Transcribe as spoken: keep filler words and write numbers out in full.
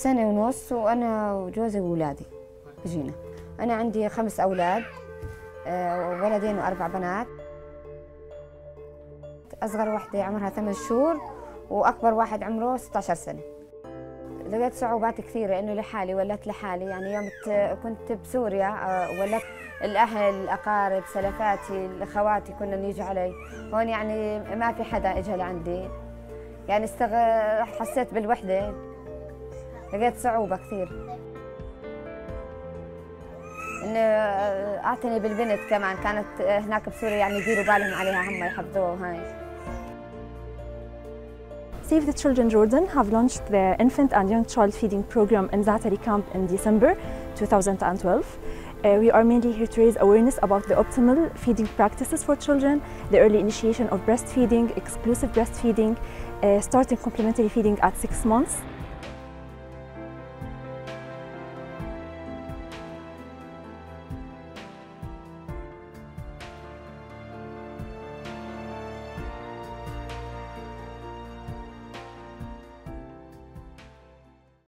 سنة ونص وأنا وجوزي وولادي جينا. أنا عندي خمس أولاد، ولدين وأربع بنات. أصغر واحدة عمرها ثمان شهور وأكبر واحد عمره ستة عشر سنة. لقيت صعوبات كثيرة إنه لحالي، ولدت لحالي. يعني يوم كنت بسوريا ولدت الأهل، الأقارب، سلفاتي، الأخواتي كنا يجوا علي. هون يعني ما في حدا إجا لعندي، يعني استغ... حسيت بالوحدة، لقيت صعوبة كثير. إنه أعتني بالبنت كمان، كانت هناك بسوريا يعني يديروا بالهم عليها، هم يحفظوها وهاي. Save the Children Jordan have launched the infant and young child feeding program in Zaatari camp in December two thousand twelve. Uh, we are mainly here to raise awareness about the optimal feeding practices for children, the early initiation of breastfeeding, exclusive breastfeeding, uh, starting complementary feeding at six months.